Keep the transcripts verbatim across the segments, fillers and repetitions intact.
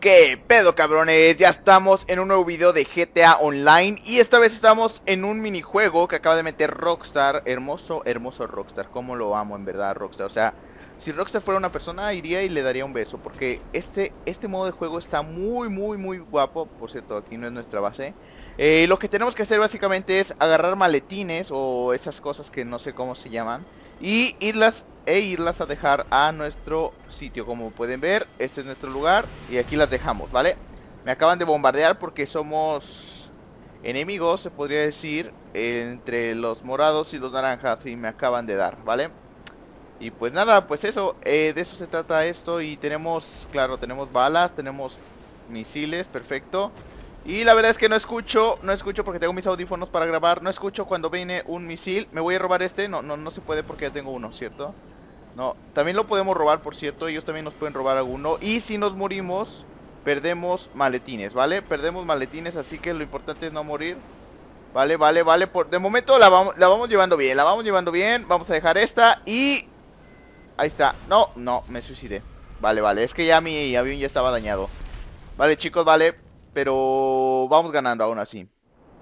¿Qué pedo, cabrones? Ya estamos en un nuevo video de G T A Online. Y esta vez estamos en un minijuego que acaba de meter Rockstar. Hermoso, hermoso Rockstar. Cómo lo amo, en verdad, Rockstar. O sea, si Rockstar fuera una persona, iría y le daría un beso. Porque este, este modo de juego está muy, muy, muy guapo. Por cierto, aquí no es nuestra base. eh, Lo que tenemos que hacer básicamente es agarrar maletines o esas cosas que no sé cómo se llaman, y irlas e irlas a dejar a nuestro sitio. Como pueden ver, este es nuestro lugar y aquí las dejamos, ¿vale? Me acaban de bombardear porque somos enemigos, se podría decir, entre los morados y los naranjas, y me acaban de dar, ¿vale? Y pues nada, pues eso, eh, de eso se trata esto. Y tenemos, claro, tenemos balas, tenemos misiles, perfecto. Y la verdad es que no escucho, no escucho porque tengo mis audífonos para grabar. No escucho cuando viene un misil. Me voy a robar este, no, no, no se puede porque ya tengo uno, ¿cierto? No, también lo podemos robar, por cierto. Ellos también nos pueden robar alguno. Y si nos morimos, perdemos maletines, ¿vale? Perdemos maletines, así que lo importante es no morir. Vale, vale, vale, por, de momento la vamos, la vamos llevando bien, la vamos llevando bien. Vamos a dejar esta y... ahí está, no, no, me suicidé. Vale, vale, es que ya mi avión ya estaba dañado. Vale, chicos, vale, pero vamos ganando aún así.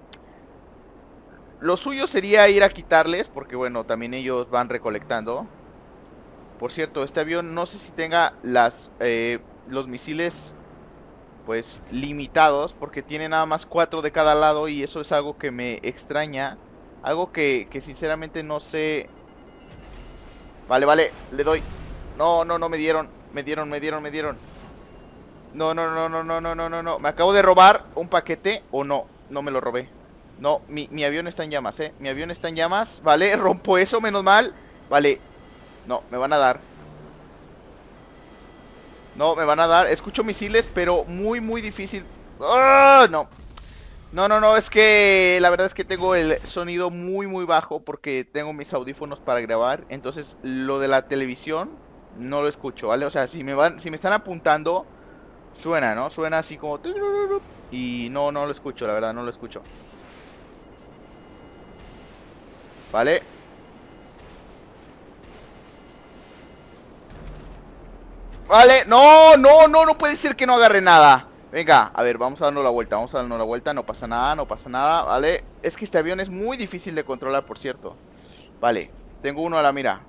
Lo suyo sería ir a quitarles, porque bueno, también ellos van recolectando. Por cierto, este avión no sé si tenga las eh, los misiles pues limitados, porque tiene nada más cuatro de cada lado. Y eso es algo que me extraña. Algo que, que sinceramente no sé. Vale, vale, le doy. No, no, no, me dieron, me dieron, me dieron, me dieron. No, no, no, no, no, no, no, no, no. Me acabo de robar un paquete, o no, no me lo robé. No, mi, mi avión está en llamas, eh. Mi avión está en llamas, vale, rompo eso, menos mal. Vale, no, me van a dar. No, me van a dar, escucho misiles, pero muy, muy difícil. ¡Oh, no! No, no, no, es que la verdad es que tengo el sonido muy, muy bajo porque tengo mis audífonos para grabar. Entonces, lo de la televisión no lo escucho, ¿vale? O sea, si me van, si me están apuntando, suena, ¿no? Suena así como... y no, no lo escucho, la verdad, no lo escucho. ¿Vale? Vale, no, no, no, no puede ser que no agarre nada. Venga, a ver, vamos a darnos la vuelta, vamos a darnos la vuelta, no pasa nada, no pasa nada, ¿vale? Es que este avión es muy difícil de controlar, por cierto. Vale, tengo uno a la mira.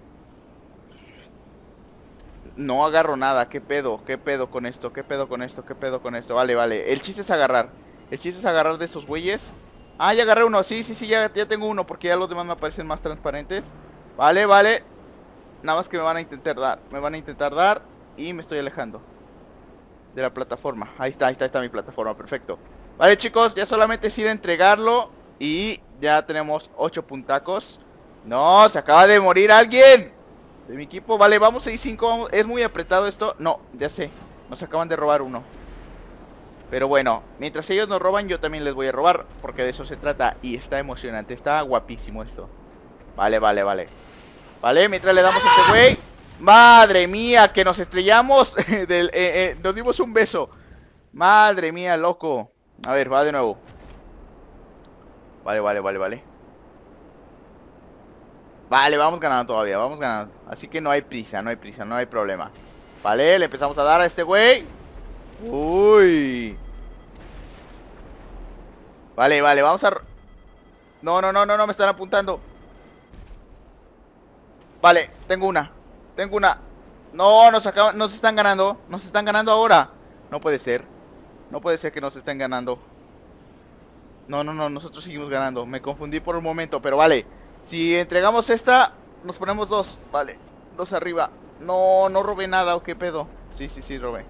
No agarro nada, ¿qué pedo? ¿Qué pedo con esto? ¿Qué pedo con esto? ¿Qué pedo con esto? Vale, vale, el chiste es agarrar. El chiste es agarrar de esos güeyes. Ah, ya agarré uno, sí, sí, sí, ya, ya tengo uno, porque ya los demás me aparecen más transparentes. Vale, vale. Nada más que me van a intentar dar, me van a intentar dar. Y me estoy alejando de la plataforma. Ahí está, ahí está, ahí está mi plataforma, perfecto. Vale, chicos, ya solamente es ir a entregarlo. Y ya tenemos ocho puntacos. No, se acaba de morir alguien de mi equipo. Vale, vamos seis cinco. Es muy apretado esto. No, ya sé, nos acaban de robar uno. Pero bueno, mientras ellos nos roban, yo también les voy a robar, porque de eso se trata. Y está emocionante, está guapísimo esto. Vale, vale, vale. Vale, mientras le damos a este güey. Madre mía, que nos estrellamos del, eh, eh, nos dimos un beso. Madre mía, loco. A ver, va de nuevo. Vale, vale, vale, vale. Vale, vamos ganando todavía, vamos ganando. Así que no hay prisa, no hay prisa, no hay problema. Vale, le empezamos a dar a este güey. Uy. Vale, vale, vamos a... No, no, no, no, no, me están apuntando. Vale, tengo una. Tengo una. No, nos acaban, nos están ganando. Nos están ganando ahora. No puede ser. No puede ser que nos estén ganando. No, no, no, nosotros seguimos ganando. Me confundí por un momento, pero vale. Si entregamos esta, nos ponemos dos. Vale, dos arriba. No, no robé nada, ¿o qué pedo? Sí, sí, sí, robé.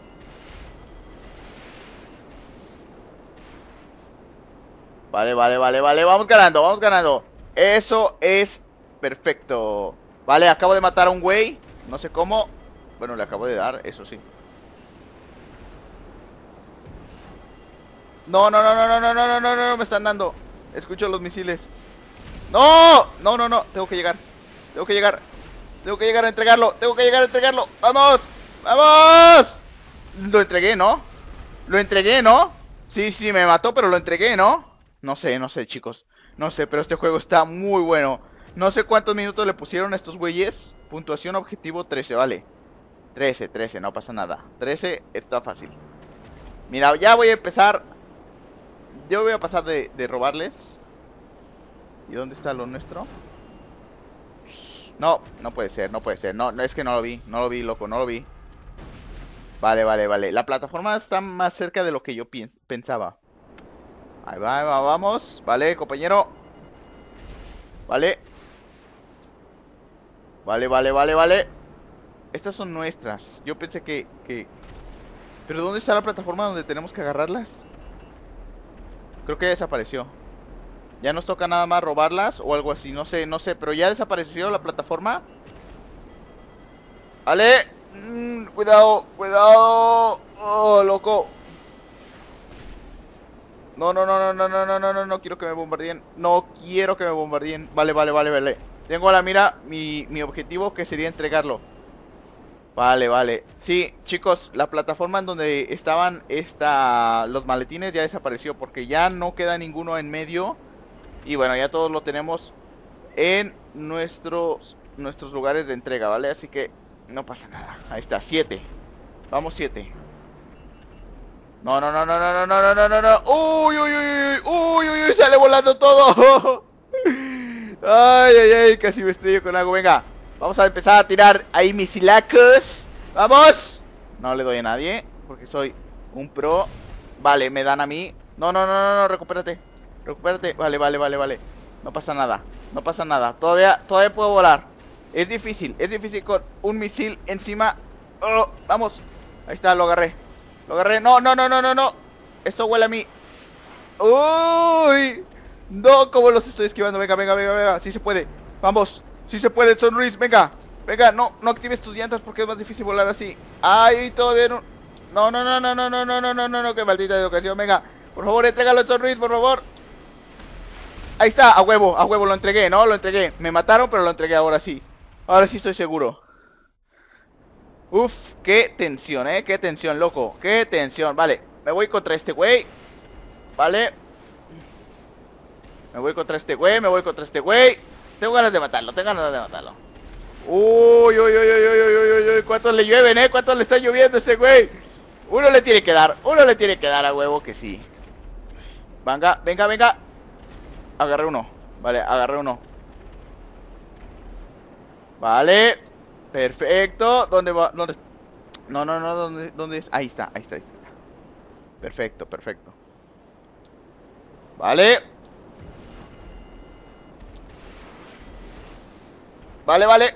Vale, vale, vale, vale. Vamos ganando, vamos ganando. Eso es perfecto. Vale, acabo de matar a un güey. No sé cómo. Bueno, le acabo de dar, eso sí. No, no, no, no, no, no, no, no, no, no, me están dando. Escucho los misiles. No, no, no, no, tengo que llegar. Tengo que llegar. Tengo que llegar a entregarlo. Tengo que llegar a entregarlo. ¡Vamos! ¡Vamos! Lo entregué, ¿no? Lo entregué, ¿no? Sí, sí, me mató, pero lo entregué, ¿no? No sé, no sé, chicos. No sé, pero este juego está muy bueno. No sé cuántos minutos le pusieron a estos güeyes. Puntuación objetivo trece, vale. trece, trece, no pasa nada. trece está fácil. Mira, ya voy a empezar. Yo voy a pasar de, de robarles. ¿Y dónde está lo nuestro? No, no puede ser, no puede ser. No, no, es que no lo vi, no lo vi, loco, no lo vi. Vale, vale, vale. La plataforma está más cerca de lo que yo pensaba. Ahí va, ahí va, vamos. Vale, compañero. Vale. Vale, vale, vale, vale. Estas son nuestras. Yo pensé que, que... ¿Pero dónde está la plataforma donde tenemos que agarrarlas? Creo que ya desapareció. Ya nos toca nada más robarlas o algo así. No sé, no sé. Pero ya desapareció la plataforma. Vale. Mm, cuidado, cuidado. Oh, loco. No, no, no, no, no, no, no, no, no, no quiero que me bombardeen. No quiero que me bombardeen. Vale, vale, vale, vale. Tengo a la mira mi, mi objetivo, que sería entregarlo. Vale, vale. Sí, chicos, la plataforma en donde estaban esta, los maletines ya desapareció, porque ya no queda ninguno en medio. Y bueno, ya todos lo tenemos en nuestros, nuestros lugares de entrega, ¿vale? Así que no pasa nada. Ahí está, siete. Vamos, siete. No, no, no, no, no, no, no, no, no, no. Uy, uy, uy, uy, uy, uy, sale volando todo. Ay, ay, ay, casi me estrello con algo. Venga, vamos a empezar a tirar ahí misilacos. ¡Vamos! No le doy a nadie, porque soy un pro. Vale, me dan a mí. No, no, no, no, no, recupérate. Recupérate. Vale, vale, vale, vale. No pasa nada, no pasa nada. Todavía, todavía puedo volar. Es difícil, es difícil con un misil encima. Oh, vamos. Ahí está, lo agarré. Lo agarré. No, no, no, no, no, no. Eso huele a mí. Uy. No, como los estoy esquivando. Venga, venga, venga, venga. Sí se puede. Vamos. Sí se puede, Sonris. Venga. Venga, no, no actives tus llantas porque es más difícil volar así. Ay, todavía no. No, no, no, no, no, no, no, no, no, no, no. Qué maldita educación. Venga. Por favor, entrégalo, Sonris, por favor. Ahí está, a huevo, a huevo, lo entregué, ¿no? Lo entregué. Me mataron, pero lo entregué ahora sí. Ahora sí estoy seguro. Uf, qué tensión, eh, qué tensión, loco. Qué tensión, vale. Me voy contra este güey. Vale. Me voy contra este güey, me voy contra este güey. Tengo ganas de matarlo, tengo ganas de matarlo. Uy, uy, uy, uy, uy, uy, uy, uy. ¿Cuántos le llueven, eh? ¿Cuántos le está lloviendo a ese güey? Uno le tiene que dar, uno le tiene que dar a huevo que sí. Venga, venga, venga. Agarré uno, vale, agarré uno. Vale. Perfecto. ¿Dónde va? ¿Dónde? No, no, no, ¿dónde, dónde es? Ahí está, ahí está, ahí está, ahí está. Perfecto, perfecto. Vale. Vale, vale.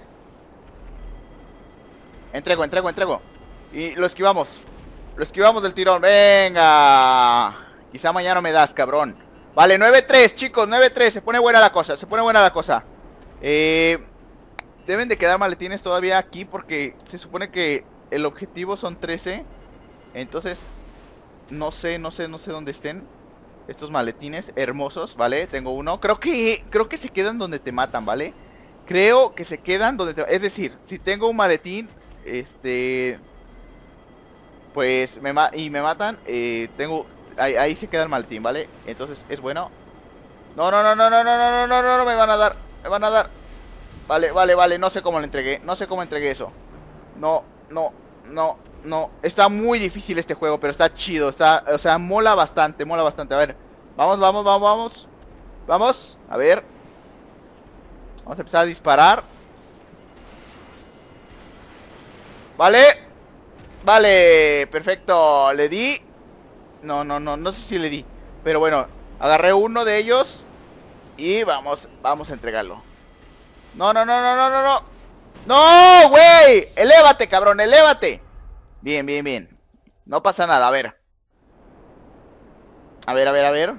Entrego, entrego, entrego. Y lo esquivamos. Lo esquivamos del tirón. Venga. Quizá mañana me das, cabrón. Vale, nueve tres, chicos, nueve tres. Se pone buena la cosa, se pone buena la cosa. Eh... Deben de quedar maletines todavía aquí porque se supone que el objetivo son trece. Entonces, no sé, no sé, no sé dónde estén estos maletines hermosos, ¿vale? Tengo uno. Creo que, creo que se quedan donde te matan, ¿vale? Creo que se quedan donde te... Es decir, si tengo un maletín, este... Pues, me ma... y me matan, eh, tengo... Ahí, ahí se queda el maletín, ¿vale? Entonces, es bueno. No, no, no, no, no, no, no, no, no, no, no, me van a dar, me van a dar. Vale, vale, vale, no sé cómo le entregué. No sé cómo entregué eso. No, no, no, no. Está muy difícil este juego, pero está chido. Está, o sea, mola bastante, mola bastante. A ver, vamos, vamos, vamos, vamos. Vamos, a ver. Vamos a empezar a disparar. Vale. Vale, perfecto. Le di. No, no, no, no sé si le di. Pero bueno, agarré uno de ellos. Y vamos, vamos a entregarlo. No, no, no, no, no, no, no. ¡No, güey! ¡Elévate, cabrón! ¡Elévate! Bien, bien, bien. No pasa nada, a ver. A ver, a ver, a ver.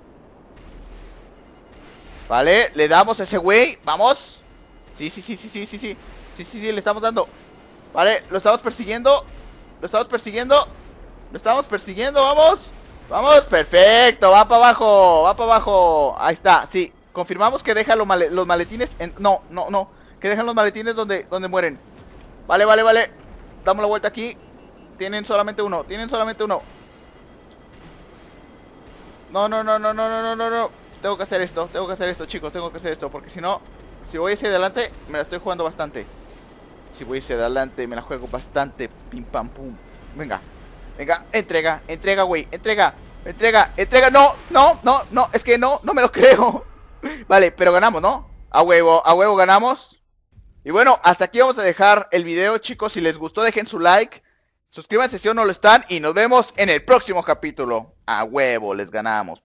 Vale, le damos a ese güey. Vamos. Sí, sí, sí, sí, sí, sí, sí. Sí, sí, sí, le estamos dando. Vale, lo estamos persiguiendo. Lo estamos persiguiendo. Lo estamos persiguiendo, vamos. Vamos, perfecto. Va para abajo, va para abajo. Ahí está, sí. Confirmamos que deja los, male los maletines en... No, no, no. Que dejan los maletines donde, donde mueren. Vale, vale, vale. Damos la vuelta aquí. Tienen solamente uno. Tienen solamente uno. No, no, no, no, no, no, no, no, no. Tengo que hacer esto. Tengo que hacer esto, chicos. Tengo que hacer esto. Porque si no... Si voy hacia adelante, me la estoy jugando bastante. Si voy hacia adelante, me la juego bastante. Pim, pam, pum. Venga. Venga, entrega, entrega, güey, entrega, entrega, entrega. No, no, no, no, es que no, no me lo creo. Vale, pero ganamos, ¿no? A huevo, a huevo ganamos. Y bueno, hasta aquí vamos a dejar el video, chicos. Si les gustó, dejen su like. Suscríbanse si aún no lo están. Y nos vemos en el próximo capítulo. A huevo, les ganamos.